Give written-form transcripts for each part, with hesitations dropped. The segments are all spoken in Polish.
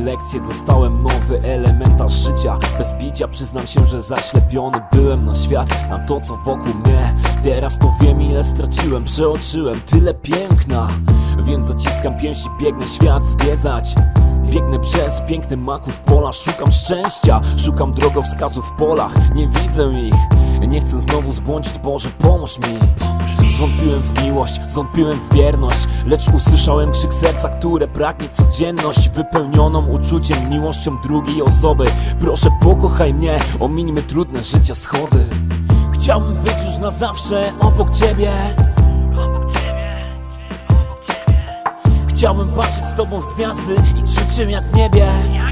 lekcje, dostałem nowy elementarz życia. Bez bicia przyznam się, że zaślepiony byłem na świat, na to co wokół mnie. Teraz to wiem, ile straciłem, przeoczyłem tyle piękna. Więc zaciskam pięści, biegnę świat zwiedzać. Biegnę przez piękny maków pola, szukam szczęścia, szukam drogowskazów w polach. Nie widzę ich, nie chcę znowu zbłądzić, Boże pomóż mi. Zwątpiłem w miłość, zwątpiłem w wierność, lecz usłyszałem krzyk serca, które pragnie codzienność wypełnioną uczuciem, miłością drugiej osoby. Proszę pokochaj mnie, omińmy trudne życia schody. Chciałbym być już na zawsze obok Ciebie. Chciałbym patrzeć z Tobą w gwiazdy i czuć się jak w niebie.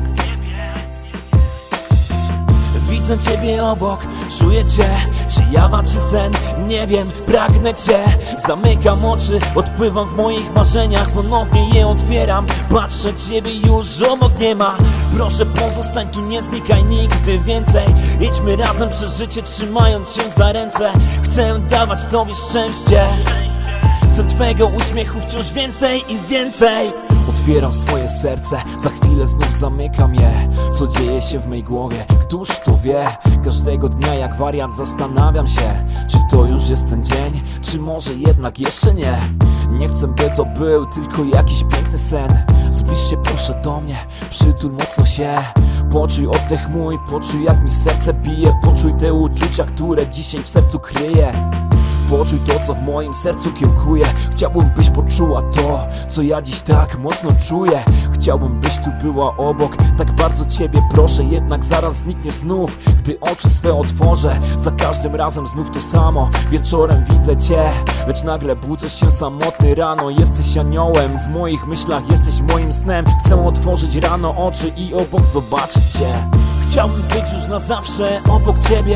Widzę Ciebie obok, czuję Cię. Czy jawa, czy sen, nie wiem, pragnę Cię. Zamykam oczy, odpływam w moich marzeniach, ponownie je otwieram. Patrzę, Ciebie już obok nie ma. Proszę pozostań tu, nie znikaj nigdy więcej. Idźmy razem przez życie, trzymając się za ręce. Chcę dawać Tobie szczęście. Chcę Twego uśmiechu wciąż więcej i więcej. Otwieram swoje serce, za chwilę znów zamykam je. Co dzieje się w mej głowie, któż to wie? Każdego dnia jak wariat zastanawiam się, czy to już jest ten dzień, czy może jednak jeszcze nie. Nie chcę, by to był tylko jakiś piękny sen. Zbliż się proszę do mnie, przytul mocno się. Poczuj oddech mój, poczuj jak mi serce bije. Poczuj te uczucia, które dzisiaj w sercu kryję. Poczuj to, co w moim sercu kiełkuje. Chciałbym, byś poczuła to, co ja dziś tak mocno czuję. Chciałbym, byś tu była obok. Tak bardzo Ciebie proszę, jednak zaraz znikniesz znów. Gdy oczy swe otworzę, za każdym razem znów to samo. Wieczorem widzę Cię, lecz nagle budzę się samotny rano. Jesteś aniołem, w moich myślach jesteś moim snem. Chcę otworzyć rano oczy i obok zobaczyć Cię. Chciałbym być już na zawsze obok Ciebie.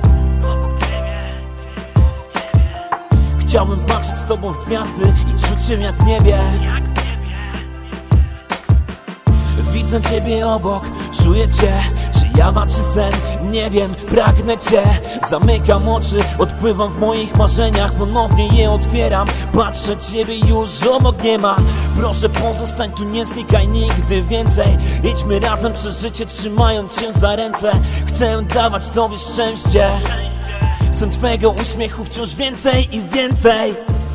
Chciałbym patrzeć z Tobą w gwiazdy i czuć się jak w niebie. Widzę Ciebie obok, czuję Cię. Czy jawa, czy sen, nie wiem, pragnę Cię. Zamykam oczy, odpływam w moich marzeniach, ponownie je otwieram. Patrzę, Ciebie już obok nie ma. Proszę pozostań tu, nie znikaj nigdy więcej. Idźmy razem przez życie, trzymając się za ręce. Chcę dawać Tobie szczęście. Chcę Twego uśmiechu wciąż więcej i więcej.